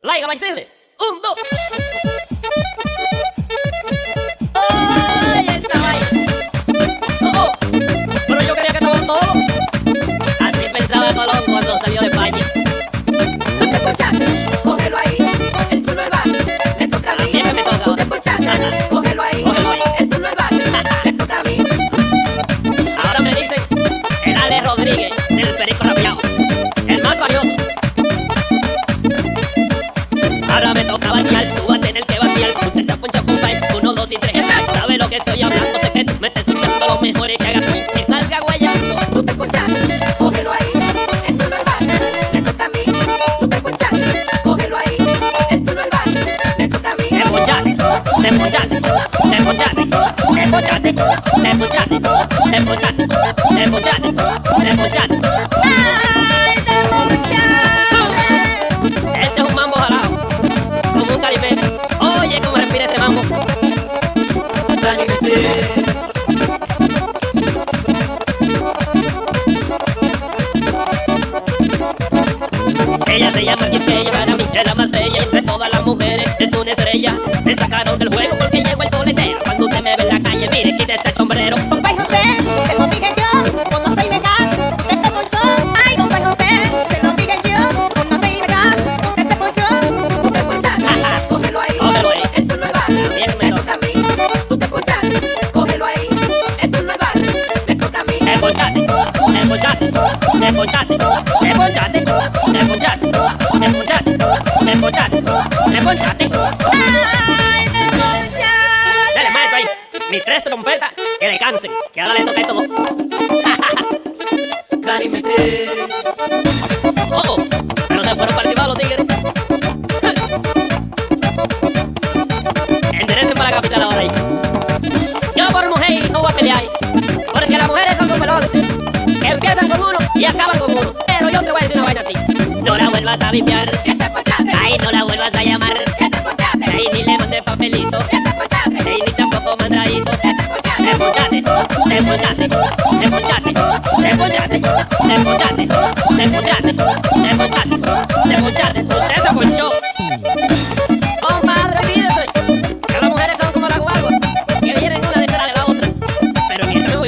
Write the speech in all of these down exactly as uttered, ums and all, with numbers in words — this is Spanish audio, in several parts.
Laiga, Maicile. Un, dos. ¡Ay, esa vaina! Oh, oh. Pero yo quería que estaban solos. Así pensaba Colón cuando salió de España. Tú te ponchaste, cógelo ahí. El turno del bar, me toca a mí. A mí es que me toca. Tú te ponchaste, cógelo ahí. Cógelo ahí. El turno del bar, me toca a mí. Ahora me dicen el Ale Rodríguez del Perico Rabiao, el más valioso. Ahora me toca batear, tú vas a tener que batear. Tú te estás ponchado con five, uno, dos y tres. ¿Sabes lo que estoy hablando? Sé que tú me estás escuchando lo mejor y que hagas así. Si salga guayando, Tú te ponchaste, cógelo ahí. El turno del bar, me toca a mí. Tú te ponchaste, cógelo ahí. El turno del bar, me toca a mí. te ponchaste, te ponchaste, te ponchaste, te ponchaste, te ponchaste, te ponchaste, te ponchaste, te ponchaste. ¡Ay, te ponchaste! Este es un mambo jalado, como un calimete. Oye, cómo respira ese mambo. Ella se llama Quisqueya, para mí es la más bella entre todas las mujeres. Es una estrella, me sacaron del juego porque llegó el boletero. Cuando usted me ve en la calle, mire, quítese el sombrero. Compay José, te lo dije yo, cuando se iba acá, usted se ponchó. Ay, compay José, te lo dije yo, cuando se iba acá, usted se ponchó. Tú te ponchaste, cógelo ahí. Cógelo ahí. El turno del bar, Bien, me me toca a mí. Tú te ponchaste, cógelo ahí. El turno del bar, me toca a mí. Te ponchaste, te ponchaste, te ponchaste, te ponchaste, te ponchaste, te ponchaste, te ponchaste, te ponchaste. Ay, te ponchaste. Dale, maestro ahí, mis tres trompetas que le cansen, que ahora le toca eso dos. Calimete. Oh, oh, pero se fueron participados los tigres. Enderecen para la capital ahora ahí. Yo por mujer no voy a pelear, porque las mujeres son como el once, que empiezan con uno y acaban con uno. Pero yo te voy a decir una vaina a ti. No la vuelvas a vipiar, ¿Qué te ponchaste? ay, no la vuelvas a llamar, ¿Qué te ponchaste? ay, ni le mandes papelito, ¿Qué te ponchaste? ay, ni tampoco mandadito. ¿Qué te ponchaste? Te ponchaste, te ponchaste, te ponchaste, te ponchaste, te ponchaste, te ponchaste, te ponchaste, te ponchaste. Usted se ponchó. Compadre, olvídese que las mujeres son como la guagua, que vienen una detrás de la otra. Pero mientras me voy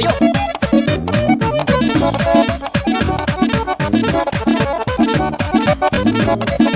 yo.